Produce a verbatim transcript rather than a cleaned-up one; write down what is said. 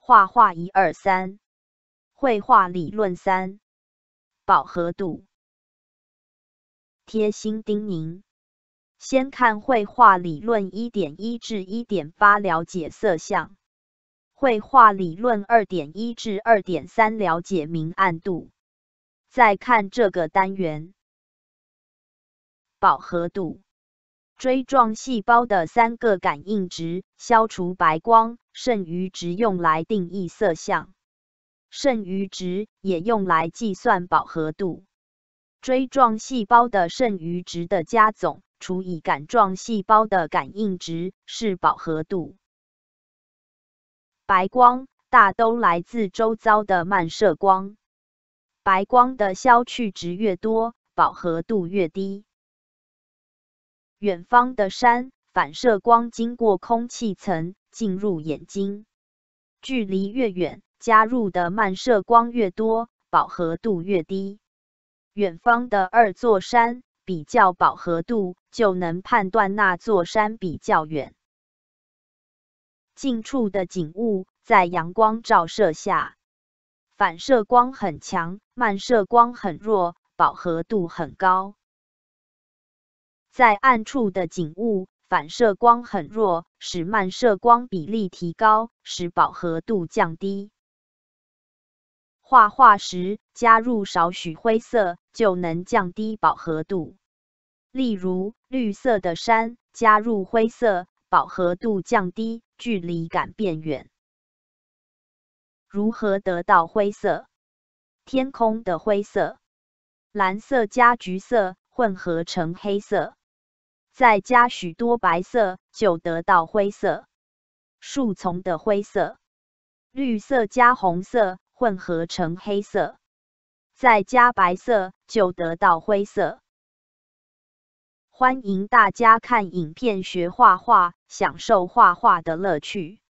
画画一二三，绘画理论三，饱和度。贴心叮咛：先看绘画理论 一点一 至 一点八 了解色相，绘画理论 二点一 至 二点三 了解明暗度，再看这个单元。饱和度。锥状细胞的三个感应值：消除白光、剩余值用来定义色相，剩余值也用来计算饱和度。锥状细胞的剩余值的加总除以杆状细胞的感应值是饱和度。白光大都来自周遭的漫射光，白光的消去值越多，饱和度越低。远方的山，反射光经过空气层进入眼睛，距离越远，加入的漫射光越多，饱和度越低。远方的二座山比较饱和度，就能判断那座山比较远。近处的景物在阳光照射下，反射光很强，漫射光很弱，饱和度很高。在暗处的景物，反射光很弱，使漫射光比例提高，使饱和度降低。画画时加入少许灰色，就能降低饱和度。例如，绿色的山加入灰色，饱和度降低，距离感变远。如何得到灰色？天空的灰色，蓝色加橘色混合成黑色。再加许多白色，就得到灰色。树丛的灰色，绿色加红色混合成黑色，再加白色，就得到灰色。欢迎大家看影片学画画，享受画画的乐趣。